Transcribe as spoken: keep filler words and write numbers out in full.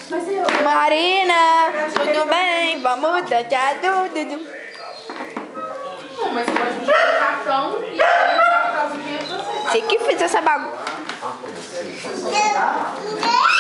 Marina, tudo bem? Vamos dançar tudo. Não, mas você pode pedir o cartão e aí eu já faço o dinheiro pra você. Você que fez essa bagunça.